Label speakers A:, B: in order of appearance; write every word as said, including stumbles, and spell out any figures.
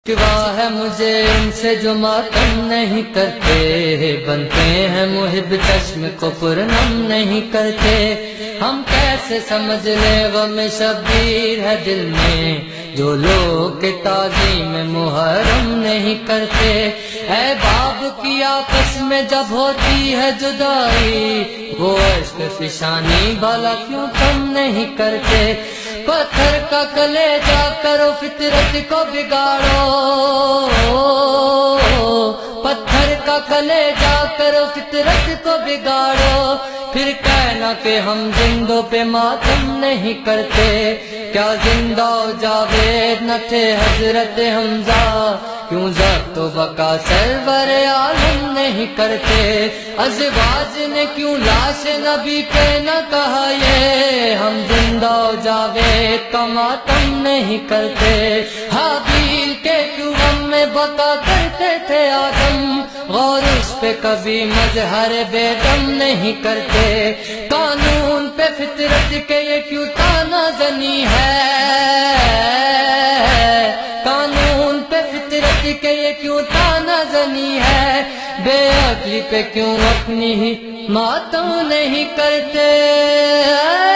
A: شکوا ہے مجھے ان سے جو ماتم نہیں کرتے، بنتے ہیں محب چشم کو پرنم نہیں کرتے۔ ہم کیسے سمجھ لیں غم شبیر ہے دل میں، جو لوگ کے تعظیم محرم نہیں کرتے۔ اے باب کی آپس میں جب ہوتی ہے جدائی، وہ عشق فشانی بھلا کیوں کم نہیں کرتے۔ پتھر کا کلیجہ کرو فطرت کو بگاڑو، پتھر کا کلیجہ کرو فطرت کو بگاڑو، پھر کہنا کہ ہم زندوں پہ ماتم نہیں کرتے۔ کیا زندہ و جاوید نہ تھے حضرت حمزہ، کیوں ضبط و بقا سرور عالم نہیں کرتے۔ ازواج نے کیوں لاش نبی پہ نہ کہا یہ، ہم زندہ و جاوید کا ماتم نہیں کرتے۔ حابیل کے کیوں غم میں بقا کرتے تھے آدم، غور اس پہ کبھی مظہر بے دم نہیں کرتے۔ قانون پہ فطرت کے یہ کیوں تانا زنی ہے، قانون پہ فطرت کے یہ کیوں تانا زنی ہے، بے عقلی پہ کیوں اپنی ہی ماتم نہیں کرتے۔